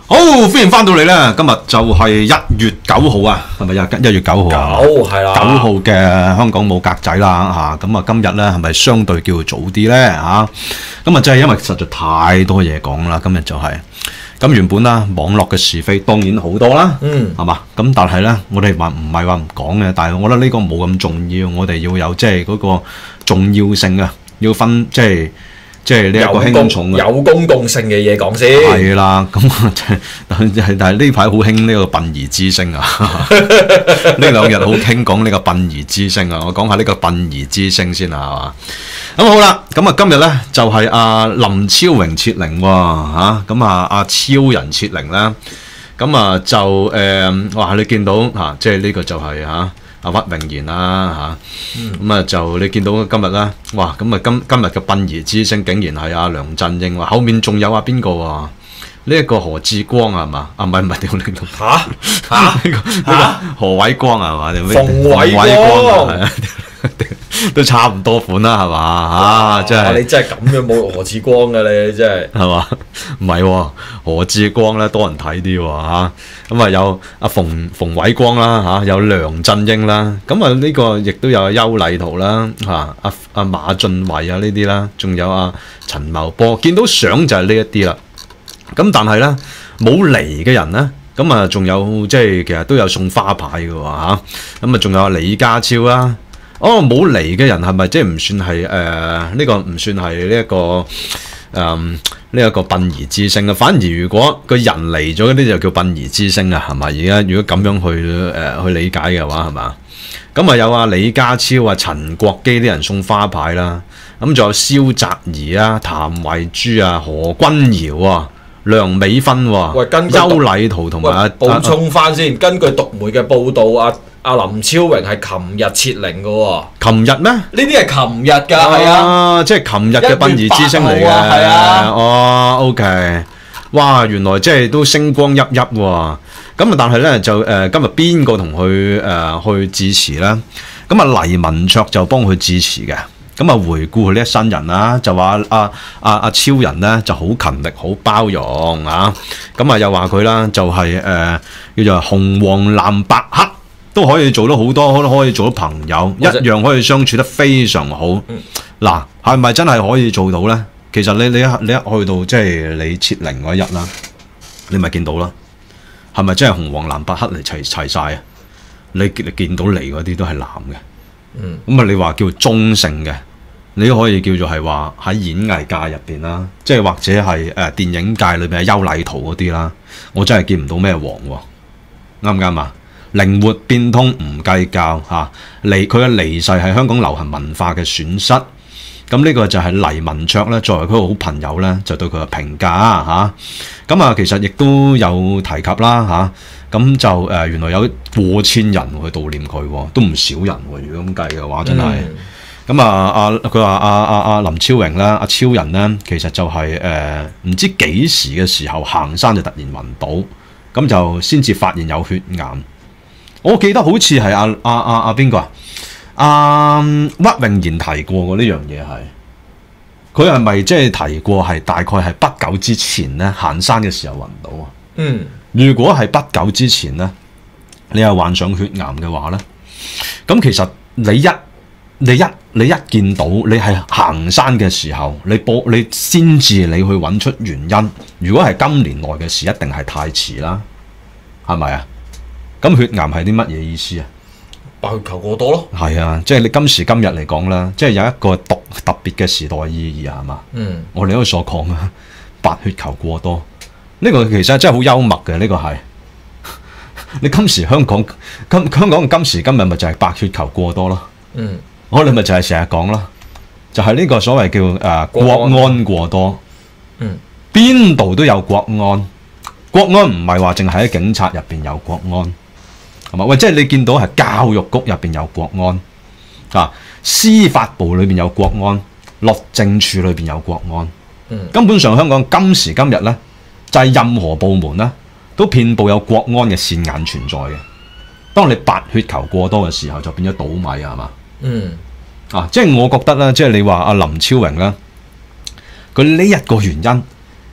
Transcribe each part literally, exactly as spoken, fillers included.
好，歡迎翻到嚟啦！今日就係一月九號啊，係咪一一月九號啊？ 九係啦， 九號嘅香港冇格仔啦嚇，咁啊今日咧係咪相對叫做早啲咧嚇？咁啊真係因為實在太多嘢講啦，今日就係、是、咁原本啦，網絡嘅是非當然好多啦， 嗯， 係嘛？咁但係咧，我哋話唔係話唔講嘅，但係我覺得呢個冇咁重要，我哋要有即係嗰個重要性啊，要分即係。即係呢一個輕重有公共性嘅嘢講先。 係啦，咁啊，但係但係呢排好興呢個殯儀之聲啊！呢兩日好興講呢個殯儀之聲啊！我講下呢個殯儀之聲先啊，係嘛？咁好啦，咁啊今日咧就係阿林超榮設靈喎嚇，咁啊阿超人設靈啦，咁啊就誒哇你見到嚇，即係呢個就係嚇。阿屈穎妍啦嚇，咁啊就你見到今日啦，哇咁啊今今日嘅殯儀之星竟然係阿梁振英喎，後面仲有阿邊個喎？呢一個何志光係嘛？啊唔係唔係，屌你個嚇嚇呢個呢個何偉光係嘛？ 馮偉光係啊，都差唔多款啦係嘛？啊真係你真係咁樣冇何志光嘅你真係係嘛？唔係喎，何志光咧多人睇啲喎嚇。咁啊有阿馮馮偉光啦嚇，有梁振英啦，咁啊呢個亦都有阿邱禮濤啦嚇，阿阿馬俊偉啊呢啲啦，仲有阿陳茂波，見到相就係呢一啲啦。咁但係咧冇嚟嘅人咧，咁啊仲有即係其實都有送花牌嘅喎嚇，咁啊仲有阿李家超啦。哦冇嚟嘅人係咪即係唔算係誒呢個唔算係呢一個誒？嗯呢一個殯儀之星啊，反而如果個人嚟咗嗰啲就叫殯儀之星啊，係咪？而家如果咁樣去誒、呃、去理解嘅話，係嘛？咁啊有啊李家超啊、陳國基啲人送花牌啦，咁仲有蕭澤頤啊、譚慧珠啊、何君堯啊、梁美芬喎、啊、邱禮濤同埋啊補充翻先，根據獨媒嘅報導啊。阿林超榮係琴日設靈嘅喎， 琴日咩？ 呢啲係琴日㗎，係啊， 啊即係琴日嘅殯儀之星嚟嘅， 係啊， 哦 ，OK， 哇，原來即係都星光熠熠喎，咁啊，但係咧就誒、呃、今日邊個同佢誒去致辭咧？咁啊黎文卓就幫佢致辭嘅，咁啊回顧佢呢一生人啦，就話阿阿阿超人咧就好勤力、好包容啊，咁啊又話佢啦就係、是、誒、呃、叫做紅黃藍白黑。都可以做到好多，都可以做到朋友，一樣可以相處得非常好。嗱、嗯，係咪真係可以做到呢？其實你你一你一去到即係你設靈嗰一日啦，你咪見到啦。係咪真係紅黃藍白黑嚟齊齊晒啊？你你見到嚟嗰啲都係藍嘅。嗯。咁啊，你話叫中性嘅，你都可以叫做係話喺演藝界入邊啦，即係或者係誒、呃、電影界裏邊嘅邱禮濤嗰啲啦，我真係見唔到咩黃喎。啱唔啱啊？靈活變通唔計較嚇，離佢嘅離世係香港流行文化嘅損失。咁呢個就係黎文卓咧，作為佢個好朋友咧，就對佢嘅評價嚇。咁啊，其實亦都有提及啦嚇。咁就誒、呃、原來有過千人去悼念佢，都唔少人喎。如果咁計嘅話，真係。咁、嗯、啊，阿佢話阿阿阿林超榮啦，阿、啊、超人咧，其實就係誒唔知幾時嘅時候行山就突然暈倒，咁就先至發現有血癌。我記得好似係阿阿阿阿邊個啊？阿屈穎妍提過嘅呢樣嘢係，佢係咪即係提過係大概係不久之前咧行山嘅時候暈倒啊？嗯，如果係不久之前咧，你係患上血癌嘅話咧，咁其實你一你一你一見到你係行山嘅時候，你報你先至你去揾出原因。如果係今年內嘅事，一定係太遲啦，係咪啊？咁血癌係啲乜嘢意思啊？ 白血球過多咯。係啊，即係你今時今日嚟講啦，即係有一個獨特別嘅時代意義啊，係嘛？嗯。我哋都所講啊，白血球過多，呢個其實真係好幽默嘅，呢個係。你今時香港今香港嘅今時今日咪就係白血球過多咯。嗯。我哋咪就係成日講咯，就係呢個所謂叫誒國安過多。嗯。邊度都有國安。國安唔係話淨係喺警察入邊有國安，係嘛？喂，即係你見到係教育局入邊有國安，啊，司法部裏邊有國安，律政處裏邊有國安，嗯，根本上香港今時今日咧，就係、是、任何部門咧都遍佈有國安嘅線眼存在嘅。當你白血球過多嘅時候，就變咗倒米係嘛？嗯，啊，即係我覺得咧，即係你話阿林超榮咧，佢呢一個原因。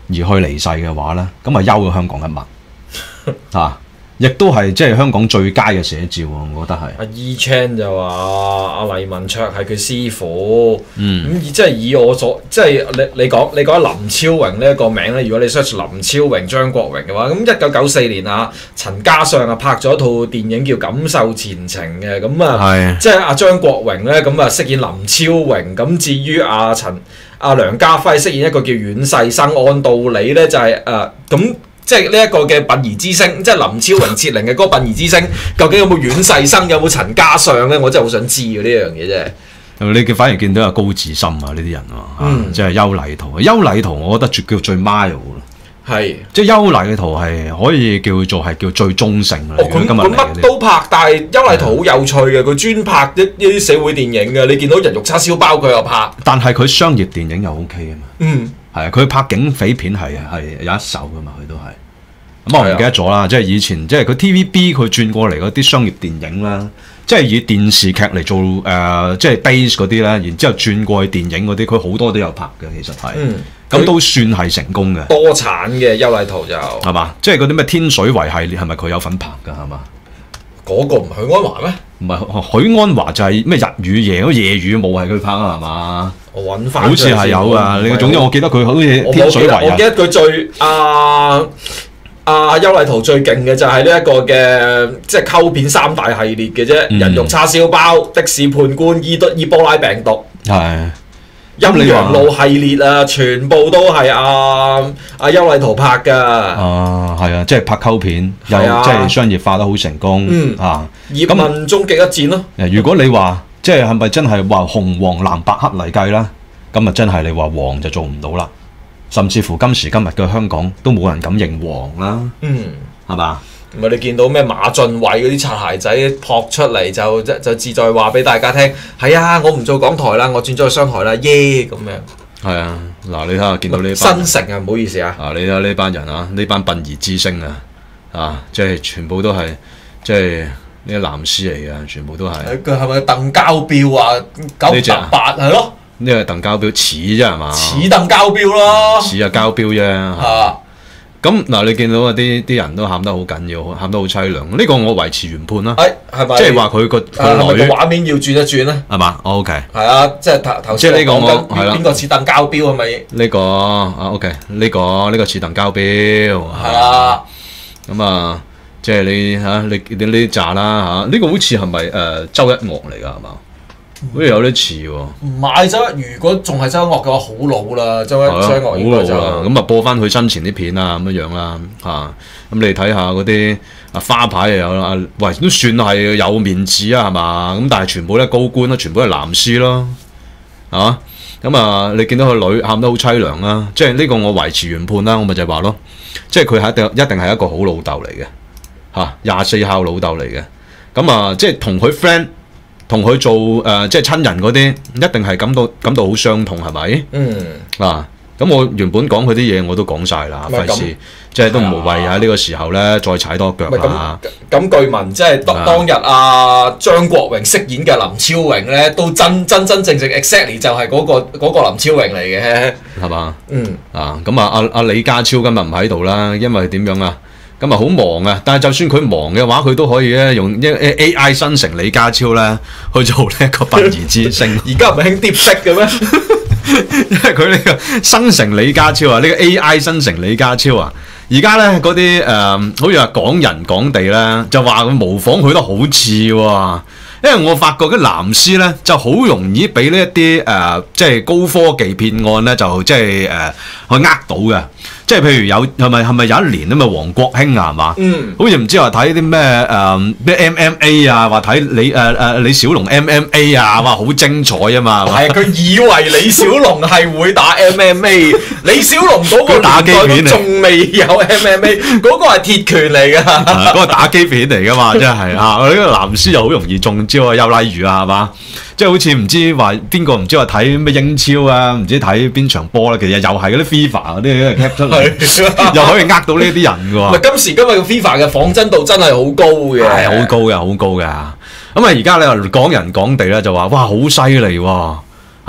而去離世嘅話咧，咁啊休咗香港一脈啊！亦都係即係香港最佳嘅寫照啊！我覺得係。 阿 E Chan 就話阿黎文卓係佢師傅，咁、 嗯、 即係以我所即係你你講你講林超榮呢一個名咧，如果你 search 林超榮、張國榮嘅話，咁一九九四年啊，陳嘉上啊拍咗一套電影叫《感受前程》嘅，咁啊，即係阿張國榮咧咁啊飾演林超榮，咁至於阿陳阿梁家輝飾演一個叫阮世生，按道理咧就係誒咁。即係呢一個嘅殯儀之星，即係林超榮設靈嘅嗰個殯儀之星，究竟有冇阮世生，有冇陳嘉上咧？我真係好想知嘅呢樣嘢啫。 你反而見到有高志森啊呢啲人啊， 嗯、 即係邱禮濤。邱禮濤我覺得叫最 mild 咯， 係即係邱禮濤係可以叫做係叫最中性啦。 哦，佢佢乜都拍，但係邱禮濤好有趣嘅，佢專拍一一啲社會電影嘅。你見到人肉叉燒包佢又拍， 但係佢商業電影又 OK 啊嘛。 嗯。 係啊，佢拍警匪片係係有一手噶嘛，佢都係。咁我唔記得咗啦，即係以前即係佢 T V B 佢轉過嚟嗰啲商業電影啦，即係以電視劇嚟做誒、呃，即係 base 嗰啲咧，然之後轉過去電影嗰啲，佢好多都有拍嘅，其實係。嗯。咁都算係成功嘅。 多產嘅邱禮濤就係嘛？即係嗰啲咩天水圍系列係咪佢有份拍㗎？係嘛？ 嗰個唔係許鞍華咩？ 唔係許鞍華就係咩日與夜嗰夜與霧係佢拍啊？係嘛？ 我揾翻。 好似係有啊！你總之我記得佢好似天水圍啊。 我記得佢最啊。阿邱禮濤最勁嘅就係呢一個嘅即係溝片三大系列嘅啫，嗯、人肉叉燒包、的士判官、伊德伊波拉病毒， 係陰陽路系列啊，全部都係阿阿邱禮濤拍㗎。 啊，係啊，即係拍溝片，又啊、 即係商業化得好成功。 嗯啊， 葉問終極一戰咯。 誒，如果你話即係係咪真係話紅黃藍白黑嚟計啦，咁啊真係你話黃就做唔到啦。甚至乎今時今日嘅香港都冇人敢認黃啦， 嗯， 係嘛？ 唔係你見到咩馬浚偉嗰啲擦鞋仔撲出嚟就就就志在話俾大家聽，係啊，我唔做港台啦，我轉咗去商台啦，耶、yeah, 咁樣。係啊，嗱你睇下見到呢班新城啊，唔好意思啊。 啊，你睇下呢班人啊，呢班殯儀之星啊，啊，即係全部都係即係呢啲藍絲嚟嘅，全部都係。 佢係咪鄧交標啊？九百八係咯。 呢個鄧交標似啫係嘛？ 似鄧交標咯， 似啊交標啫。 啊， 咁嗱，你見到啊啲啲人都喊得好緊要，喊得好凄涼。呢、這個我維持原判啦。 誒係咪？ 即係話佢個個女畫面要轉一轉咧？ 係嘛？哦 OK。係啊，即係頭頭先即係呢個我係啦。邊個似鄧交標係咪？ 呢個啊 OK，呢個呢個似鄧交標。係啊。 咁啊，即係你嚇你你呢啲炸啦嚇，呢個好似係咪誒周一嶽嚟㗎係嘛？好似有啲似喎， 唔係周一，如果仲係周一嶽嘅話，好老啦，周一周一嶽應該就咁啊播翻佢生前啲片啊咁樣樣啦嚇，咁你睇下嗰啲啊花牌又有啦，喂都算係有面子啊係嘛？咁但係全部都係高官啦，全部都係藍絲咯，係嘛？咁啊你見到佢女喊得好凄涼啦，即係呢個我維持原判啦，我咪就係話咯，即係佢係一定一定係一個好老豆嚟嘅嚇，廿四孝老豆嚟嘅，咁啊即係同佢 friend。同佢做誒、呃、即係親人嗰啲，一定係感到感到好傷痛，係咪？ 嗯。 啊，咁我原本講佢啲嘢我都講晒啦，費事即係都無謂喺呢個時候咧再踩多腳啊！ 咁據聞即係當當日阿張國榮飾演嘅林超榮咧，都真真真正正 exactly 就係嗰、嗰個嗰個林超榮嚟嘅， 係嘛？ 嗯。 啊，咁啊，阿阿李家超今日唔喺度啦，因為點樣啊？咁啊好忙啊！但係就算佢忙嘅話，佢都可以咧用一 A I 生成李家超咧去做呢一個殯儀之星。 而家唔係興疊色嘅咩？ 因為佢呢個生成李家超啊，呢、呢個 A I 生成李家超啊，而家咧嗰啲誒，好似話港人港地咧，就話佢模仿佢都好似喎。因為我發覺啲藍絲咧就好容易俾呢一啲誒，即係高科技騙案咧，就即係誒去呃到嘅。即係譬如有係咪係咪有一年啊嘛，黃國興啊係嘛？嗯，好似唔知話睇啲咩誒咩 M M A 啊，話睇李誒誒、呃、李小龍 M M A 啊，哇好精彩啊嘛！ 係佢以為李小龍係會打 M M A， 李小龍嗰個打機片仲未有 M M A， 嗰個係鐵拳嚟㗎， 嗰個打機片嚟㗎嘛，真係啊！呢個藍絲又好容易中招啊，又例如啊係嘛？即係好似唔知話邊個唔知話睇咩英超啊，唔知睇邊場波啦，其實又係嗰啲 FIFA 嗰啲 cap 出嚟，又可以呃到呢啲人㗎喎。 唔係今時今日嘅 FIFA 嘅仿真度真係好高嘅， 係好高嘅，好高嘅。咁啊而家你話港人港地咧就話哇好犀利喎，嚇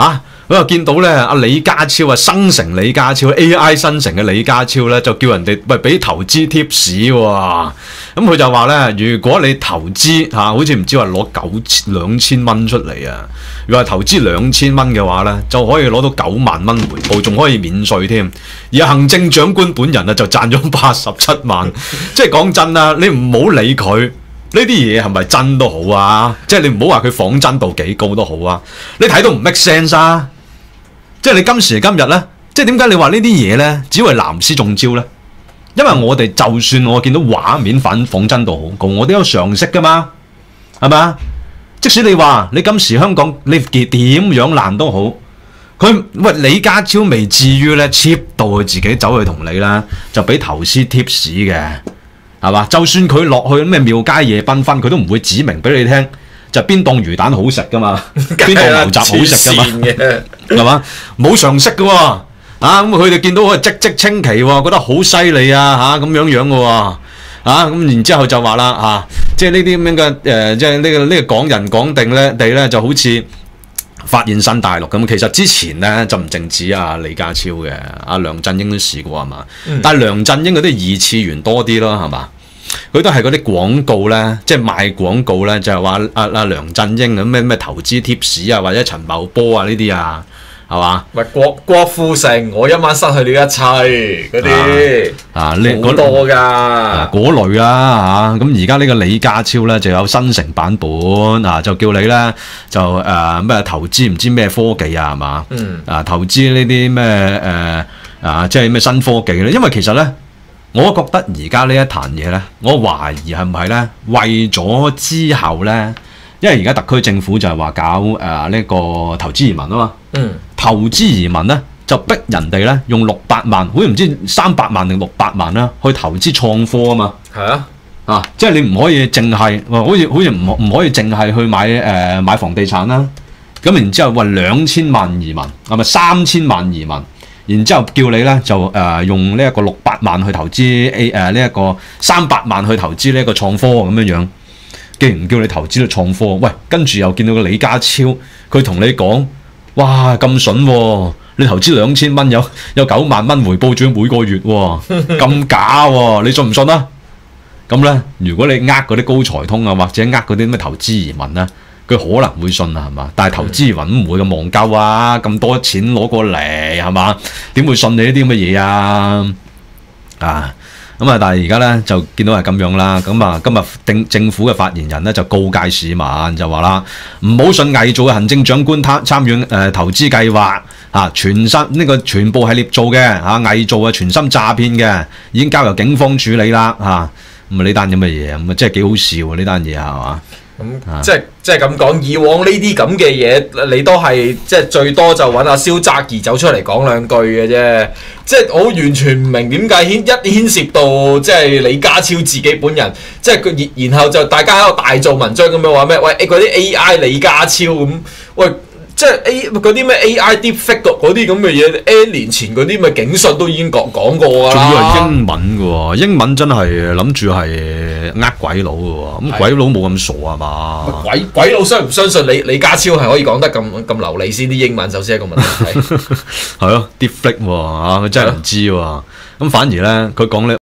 咁啊見到咧阿李家超啊，生成李家超 A I 生成嘅李家超咧，就叫人哋喂俾投資貼士喎。咁佢就話咧，如果你投資嚇、啊，好似唔知話攞九千兩千蚊出嚟啊，如果係投資兩千蚊嘅話咧，就可以攞到九萬蚊回報，仲可以免稅添。而行政長官本人啊，就賺咗八十七萬。即係講真啦，你唔好理佢呢啲嘢係咪真都好啊，即係你唔好話佢仿真度幾高都好啊，你睇到唔 make sense 啊！即係你今時今日咧，即係點解你話呢啲嘢咧，只會藍絲中招咧？因為我哋就算我見到畫面反仿真度好高，我都有常識噶嘛，係咪啊？即使你話你今時香港你點樣爛都好，佢喂李家超未至於咧 cheap 到佢自己走去同你啦，就俾投資貼士嘅，係嘛？就算佢落去咩廟街夜繽紛，佢都唔會指明俾你聽。就邊檔魚蛋好食噶嘛，邊檔牛雜好食噶嘛，係嘛？冇常識噶喎，啊咁佢哋見到佢嘖嘖稱奇喎，覺得好犀利啊嚇咁樣樣嘅喎，啊咁然之後就話啦嚇，即係呢啲咁樣嘅誒，即係呢個呢個講人講定咧地咧就好似發現新大陸咁。其實之前咧就唔淨止阿李家超嘅，阿梁振英都試過係嘛，嗯、但係梁振英嗰啲二次元多啲咯係嘛。佢都係嗰啲廣告咧，即係賣廣告咧，就係話阿阿梁振英咁咩咩投資貼士啊，或者陳茂波啊呢啲啊，係嘛？咪郭郭富城，我一晚失去了一切嗰啲啊，呢好多㗎， 嗰類啦嚇。咁而家呢個李家超咧就有新城版本啊，就叫你咧就誒咩、呃、投資唔知咩科技啊係嘛？嗯啊，投資呢啲咩誒啊，即係咩新科技咧？因為其實咧。我覺得而家呢一壇嘢咧，我懷疑係唔係咧為咗之後咧，因為而家特區政府就係話搞誒呢、呃這個投資移民啊嘛，嗯，投資移民咧就逼人哋咧用六百萬，好似唔知三百萬定六百萬啦，去投資創科啊嘛，係啊，啊，即係你唔可以淨係，好似好似唔唔可以淨係去買誒、呃、買房地產啦，咁然之後話兩千萬移民，係咪三千萬移民？然之後叫你咧就誒、呃、用呢一個六百萬去投資 A 誒呢一個三百萬去投資呢一個創科咁樣樣，既然唔叫你投資到創科，喂，跟住又見到個李家超，佢同你講，哇咁筍喎，你投資兩千蚊有有九萬蚊回報，仲要每個月喎、哦，咁假喎、哦，你信唔信啊？咁咧，如果你呃嗰啲高財通啊，或者呃嗰啲咩投資移民咧？佢可能會信啊，係嘛？但係投資人唔會咁忘鳩啊！咁多錢攞過嚟係嘛？點會信你呢啲咁嘅嘢啊？啊咁啊！但係而家咧就見到係咁樣啦。咁啊，今日政政府嘅發言人咧就告誡市民就話啦，唔好信偽造嘅行政長官參參與誒、呃、投資計劃啊！全心呢、這個全部係捏造嘅嚇，偽造嘅全心詐騙嘅，已經交由警方處理啦嚇。咁啊呢單咁嘅嘢咁啊，真係幾好笑啊！呢單嘢係嘛？ 咁、嗯、即係即係咁講，以往呢啲咁嘅嘢，你都係即係最多就揾阿蕭澤頤走出嚟講兩句嘅啫。即係我完全唔明點解牽一牽涉到即係李家超自己本人，即係佢然後就大家喺度大做文章咁樣話咩？喂，嗰啲 A I 李家超咁，喂。即係 A 嗰啲咩 A I deepfake 嗰啲咁嘅嘢 ，N 年前嗰啲咪警訊都已經講講過啊！ 仲要係英文嘅喎，英文真係諗住係呃鬼佬嘅喎，咁鬼佬冇咁傻啊嘛？ 鬼鬼佬相唔相信李李家超係可以講得咁咁流利先啲英文，首先一個問題係。 係咯，deepfake喎，佢真係唔知喎，咁反而咧佢講咧。